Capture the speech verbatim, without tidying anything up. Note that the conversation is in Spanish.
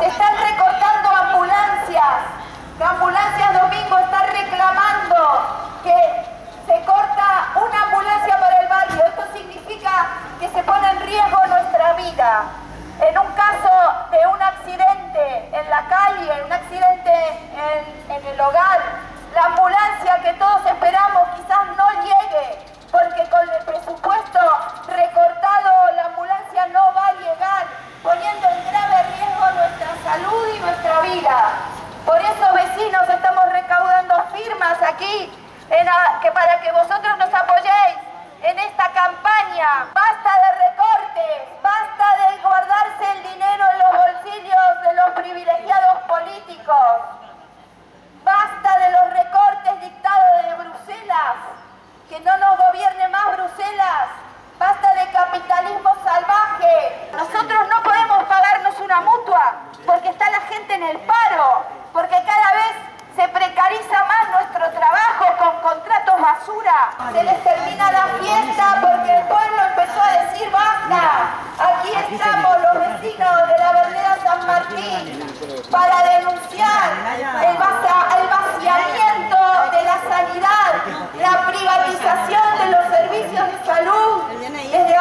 Se están recortando ambulancias. La ambulancia Domingo está reclamando que se corta una ambulancia para el barrio. Esto significa que se pone en riesgo nuestra vida. En un caso de un accidente en la calle, un accidente en, en el hogar, la ambulancia que todos esperamos quizás no llegue, porque con el presupuesto recortado la ambulancia no va a llegar, poniendo en grave riesgo nuestra salud y nuestra vida. Por eso, vecinos, estamos recaudando firmas aquí en a, que para que vosotros nos apoyéis en esta campaña. Basta de recortes, basta de guardarse el dinero en los bolsillos de los privilegiados políticos. Basta de los recortes dictados de Bruselas, que no nos gobierne más Bruselas. Basta de capitalismo salvaje. Nosotros no podemos pagarnos una mutua porque está la gente en el paro, porque cada vez se precariza más nuestro trabajo con contratos basura. Se les termina la fiesta porque el pueblo empezó a decir basta. Aquí estamos los vecinos de la Vereda San Martín para denunciar el, vacia, el vaciamiento de la sanidad, la privatización de los servicios de salud. Desde